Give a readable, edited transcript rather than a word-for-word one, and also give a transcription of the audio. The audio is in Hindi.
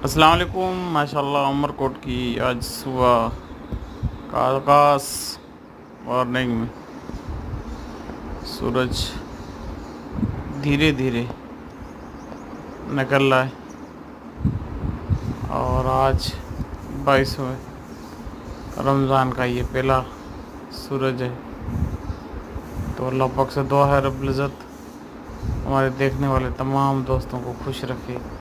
अस्सलाम वालेकुम। माशाल्लाह उमरकोट की आज सुबह का आगाज़ मॉर्निंग में सूरज धीरे धीरे निकल रहा है और आज 22वें रमज़ान का ये पहला सूरज है। तो अल्लाह पाक से दुआ है रब्बुल इज़्ज़त हमारे देखने वाले तमाम दोस्तों को खुश रखे।